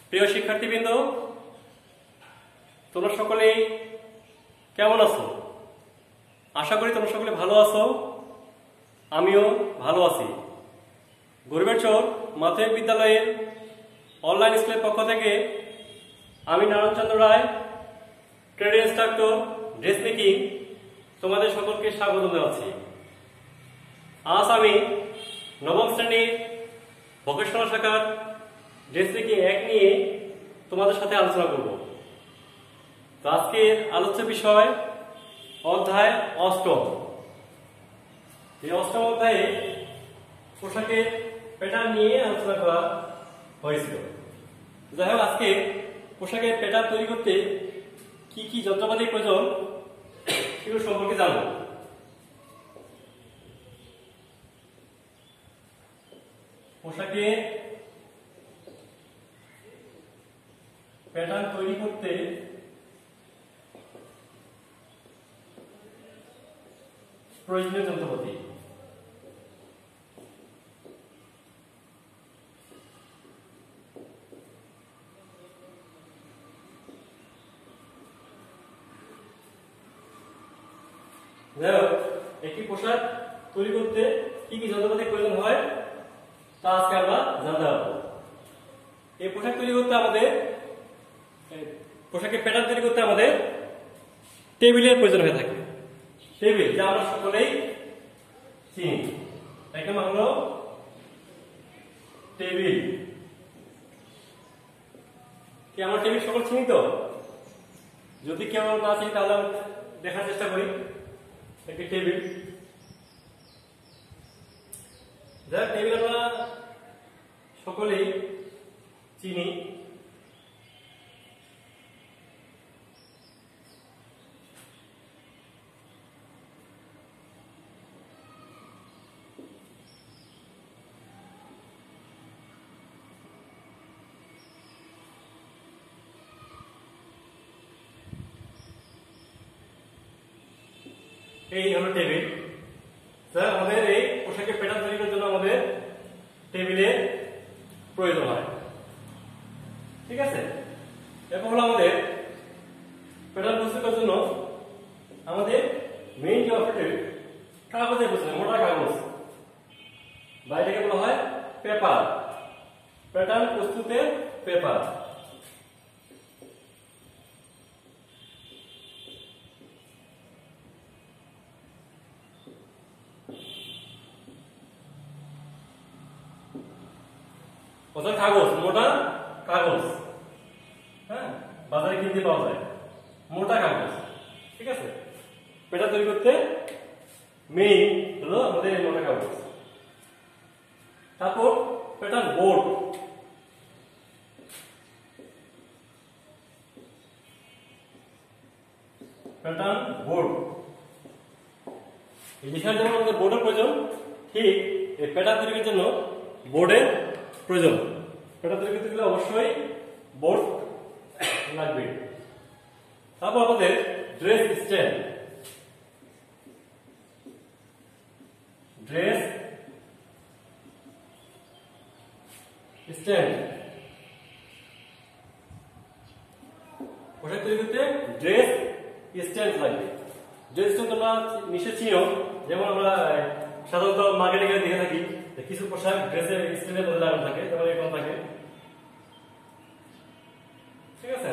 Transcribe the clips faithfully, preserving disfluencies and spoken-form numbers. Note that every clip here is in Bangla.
প্রিয় শিক্ষার্থীবৃন্দ, তোমরা সকলেই কেমন আছো? আশা করি তোমরা সকলে ভালো আছো। আমিও ভালো আছি। গরিবের চর মাধ্যমিক বিদ্যালয়ের অনলাইন স্কুলের পক্ষ থেকে আমি Narayanchandra Roy, trade instructor, dress making, তোমাদের সকলকে স্বাগত জানাচ্ছি। আজ আমি নবম শ্রেণীর ভোকেশনাল শাখার ড্রেস মেকিং এক নিয়ে তোমাদের সাথে আলোচনা করব। তো আজকের আলোচ্য বিষয় অধ্যায় অষ্টম। এই অষ্টম অধ্যায়ে পোশাকের প্যাটার্ন নিয়ে আলোচনা করা হয়েছিল। যাই হোক, আজকে পোশাকের প্যাটার্ন তৈরি করতে কি কি যন্ত্রপাতির প্রয়োজন সেগুলো সম্পর্কে জানব। পোশাকের প্যাটার্ন তৈরি করতে প্রয়োজনীয় যন্ত্রপাতি। একটি পোশাক তৈরি করতে কি কি যন্ত্রপাতির প্রয়োজন হয় তা আজকে আমরা জানতে পারবো। এই পোশাক তৈরি করতে আমাদের পোশাকের প্যাটার্ন তৈরি করতে আমাদের টেবিলের প্রয়োজন হয়ে থাকে। টেবিল, যা আমরা সকলেই চিনি। এক নম্বর হলো টেবিল। কি আমরা টেবিল সকল চিনি তো? যদি কেউ না চিনি তাহলে দেখার চেষ্টা করি। একটি টেবিল, যারা টেবিল আমরা সকলেই চিনি। এই হলো টেবিল। স্যার, আমাদের এই পোশাকের প্যাটার্ন তৈরি করার জন্য আমাদের টেবিলের প্রয়োজন হয়। ঠিক আছে, এরপর হলো আমাদের প্যাটার্ন প্রস্তুত করার জন্য আমাদের মেইন যে অপশনটি কাগজের প্রয়োজন, মোটা কাগজ, বা এটাকে বলা হয় পেপার। Pattern প্রস্তুতের paper. কাগজ, মোটা কাগজ, হ্যাঁ, বাজারে কিনতে পাওয়া যায় মোটা কাগজ। ঠিক আছে, প্যাটার্ন তৈরি করতে মেইন হলো আমাদের এই মোটা কাগজ। তারপর প্যাটার্ন বোর্ড। প্যাটার্ন বোর্ড, যেখানে যেমন আমাদের বোর্ডের প্রয়োজন, ঠিক এই প্যাটার্ন তৈরির জন্য বোর্ডের প্রয়োজন। প্যাটার্ন তৈরি করতে গেলে অবশ্যই বোর্ড লাগবে। তারপর আমাদের ড্রেস স্ট্যান্ড। ড্রেস স্ট্যান্ড, পোশাক তৈরি করতে ড্রেস স্ট্যান্ড লাগবে। ড্রেস স্ট্যান্ড তোমরা নিশ্চয় চিনো। যেমন আমরা সাধারণত মার্কেটে গিয়ে দেখে থাকি কিছু পোশাক ড্রেসের স্ট্যান্ডের মধ্যে লাগানো থাকে, যেমন এরকম থাকে। ঠিক আছে,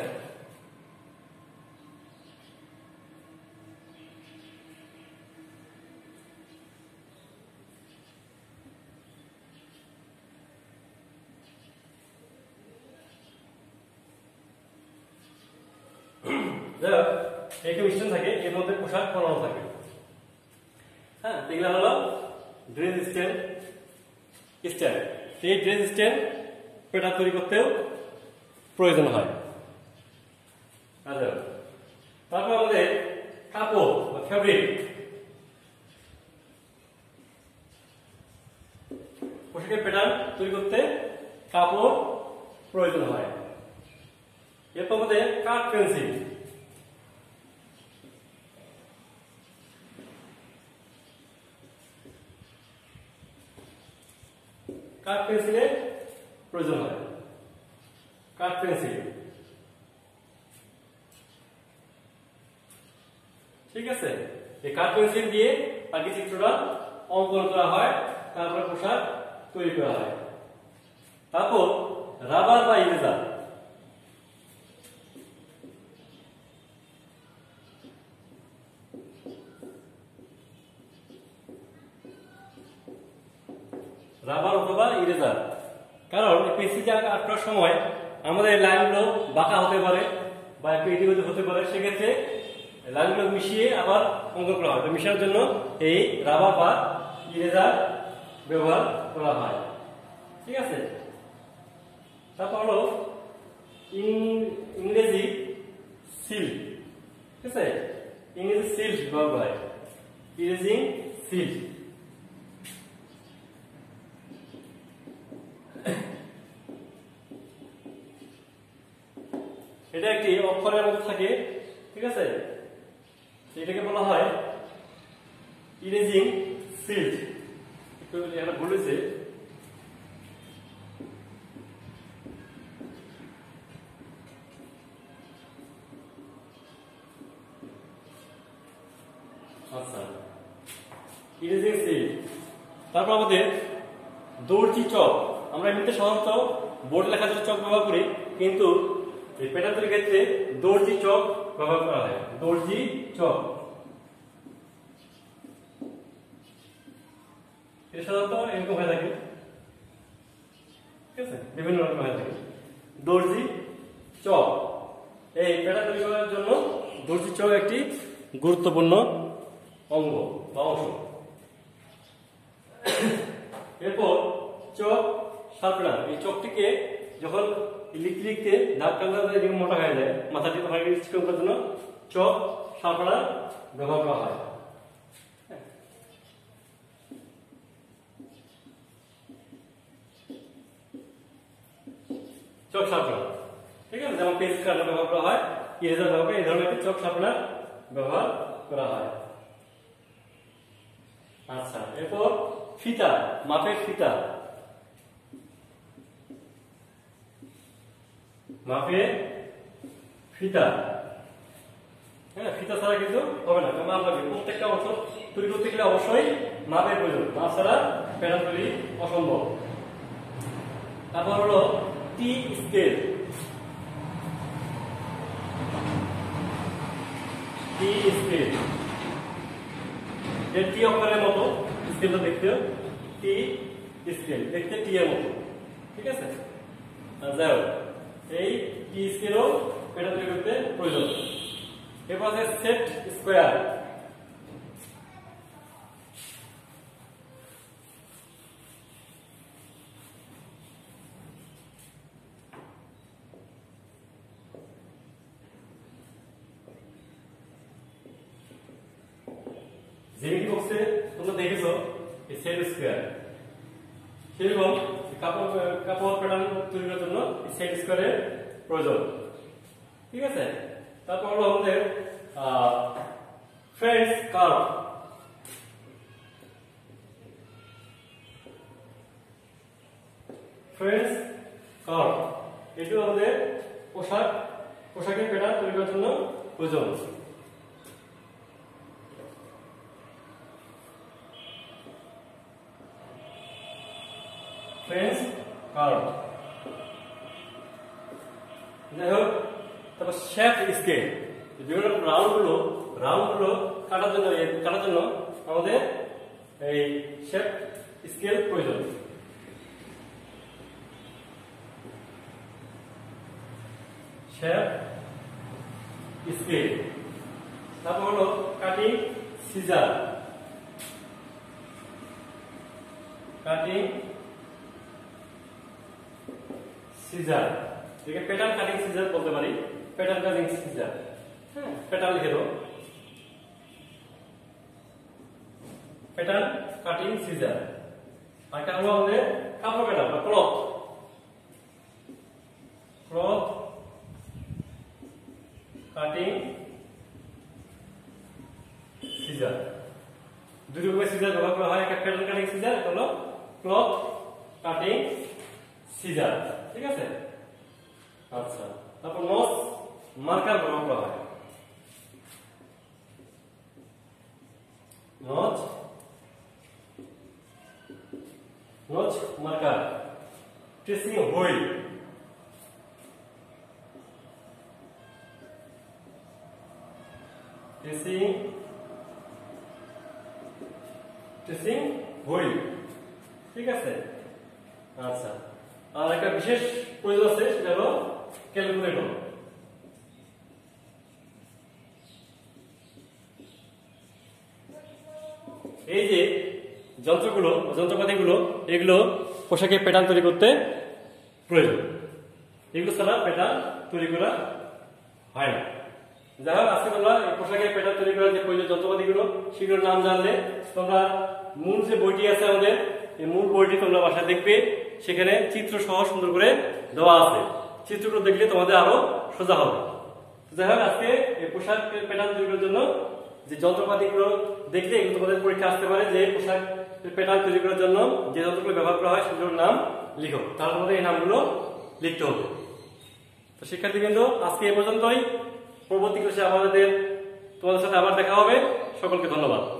এরকম স্ট্যান্ড থাকে, এর মধ্যে পোশাক পরানো থাকে। হ্যাঁ, এগুলো হলো ড্রেস স্ট্যান্ড। স্ট্যান্ড, এই ড্রেস স্ট্যান্ড প্যাটার্ন তৈরি করতেও প্রয়োজন হয়। আচ্ছা, তারপর আমাদের কাপড় বা ফ্যাব্রিক। পোশাকের প্যাটার্ন তৈরি করতে কাপড় প্রয়োজন হয়। এরপর আমাদের কাঠ পেন্সিল। কাঠ পেন্সিলের প্রয়োজন হয়। কাঠ পেন্সিল, ঠিক আছে। এই কাঠ পেন্সিল দিয়ে বাকি চিত্রটা অঙ্কন করা হয়, তারপরে পোশাক তৈরি করা হয়। তারপর রাবার বা ইরেজার, রাবার অথবা ইরেজার, কারণ পেন্সিল আঁকার সময় আমাদের লাইনগুলো বাঁকা হতে পারে বা একটু ইতিবাচক হতে পারে, সেক্ষেত্রে লাইনগুলো মিশিয়ে আবার অঙ্কন করা হয়। তো মিশানোর জন্য এই রাবার বা ইরেজার ব্যবহার করা হয়, ঠিক আছে। তারপর হলো ইংরেজি সিল, ঠিক আছে, ইংরেজি সিল ব্যবহার করা হয়, ইরেজিং সিল। এটা একটি অক্ষরের মধ্যে থাকে, ঠিক আছে, এটাকে বলা হয় ইরেজিং সিল। একটু এটা বলেছে, আচ্ছা, ইরেজিং সিল। তারপর আমাদের দর্জি চক, আমরা এমনিতে সাধারণত বোর্ড লেখার জন্য চক ব্যবহার করি, কিন্তু এই প্যাটার্ন তৈরির ক্ষেত্রে দর্জি চক ব্যবহার করা হয়, দর্জি চক। এটা সাধারণত এরকম হয়ে থাকে, ঠিক আছে, বিভিন্ন রকম হয়ে থাকে। দর্জি চক, এই প্যাটার্ন তৈরি করার জন্য দর্জি চক একটি গুরুত্বপূর্ণ অঙ্গ বা অংশ। এরপর চক শার্পনার, এই চকটিকে যখন লিখতে লিখতে দাগ টানতে এরকম মোটা হয়ে যায়, মাথাটি চিকন করার জন্য চক শার্পনার ব্যবহার করা হয়। চক শার্পনার, ঠিক আছে, যেমন পেন্সিল কাটার ব্যবহার করা হয়, ইরেজার ব্যবহার করে এই ধরনের একটি চক শার্পনার ব্যবহার করা হয়। আচ্ছা, এরপর ফিতা, মাপের ফিতা, মাপের ফিতা, হ্যাঁ, ফিতা ছাড়া কিন্তু হবে না, মাপ লাগবে। প্রত্যেকটা অংশ তৈরি করতে গেলে অবশ্যই মাপের প্রয়োজন, মাপ ছাড়া প্যাটার্ন তৈরি অসম্ভব। তারপর হলো টি স্কেল, টি স্কেল, এর টি অক্ষরের মতো স্কেলটা দেখতে, টি স্কেল দেখতে টি এর মতো, ঠিক আছে। যাই হোক, এই টি স্কেলও প্যাটার্ন তৈরি করতে প্রয়োজন। এরপর আছে সেট স্কয়ার, জ্যামিতি বক্সে তোমরা দেখেছো এই সেট স্কয়ার, সেরকম কাপড় কাপড় প্যাটার্ন তৈরি করার জন্য এই সেট স্কয়ারের প্রয়োজন, ঠিক আছে। তারপর হলো আমাদের ফ্রেঞ্চ কার্ভ, ফ্রেঞ্চ কার্ভ, এটি আমাদের পোশাক পোশাকের প্যাটার্ন তৈরি করার জন্য প্রয়োজন। ফ্রেঞ্চ কার্ভ, যাই হোক। তারপর শেপ স্কেল, বিভিন্ন রাউন্ড গুলো রাউন্ড গুলো কাটার জন্য কাটার জন্য আমাদের এই শেপ স্কেল প্রয়োজন। শেপ স্কেল, তারপর হলো কাটিং সিজার, কাটিং সিজার, এটাকে প্যাটার্ন কাটিং সিজার বলতে পারি, প্যাটার্ন কাটিং সিজার, হ্যাঁ, প্যাটার্ন লিখে দাও, প্যাটার্ন কাটিং সিজার। আর এটা হলো আমাদের কাপড় প্যাটার্ন বা ক্লথ, ক্লথ কাটিং সিজার। দুই রকমের সিজার ব্যবহার করা হয়, একটা প্যাটার্ন কাটিং সিজার, একটা হলো ক্লথ কাটিং সিজার, ঠিক আছে। আচ্ছা, তারপর নচ মার্কার ব্যবহার করা হয়। Notch notch marker. Tracing wheel, tracing tracing wheel, ঠিক আছে। আচ্ছা, আর একটা বিশেষ প্রয়োজন আছে, সেটা হলো ক্যালকুলেটর। এই যে যন্ত্রগুলো, যন্ত্রপাতিগুলো, এগুলো পোশাকের প্যাটার্ন তৈরি করতে প্রয়োজন। এগুলো ছাড়া প্যাটার্ন তৈরি করা হয় না। যাই হোক, আজকে তোমরা পোশাকের প্যাটার্ন তৈরি করার যে প্রয়োজন যন্ত্রপাতিগুলো, সেগুলোর নাম জানলে তোমরা মূল যে বইটি আছে আমাদের, এই মূল বইটি তোমরা বাসায় দেখবে, সেখানে চিত্র সহ সুন্দর করে দেওয়া আছে। চিত্রগুলো দেখলে তোমাদের আরো সোজা হবে। যাই হোক, আজকে এই পোশাক প্যাটার্ন তৈরি করার জন্য যে যন্ত্রপাতিগুলো দেখলে এগুলো তোমাদের পরীক্ষা আসতে পারে, যে পোশাক প্যাটার্ন তৈরি করার জন্য যে যন্ত্রগুলো ব্যবহার করা হয় সেগুলোর নাম লিখো। তার মধ্যে এই নামগুলো লিখতে হবে। তো শিক্ষার্থীবৃন্দ, আজকে এ পর্যন্তই। পরবর্তী ক্লাসে আমাদের তোমাদের সাথে আবার দেখা হবে। সকলকে ধন্যবাদ।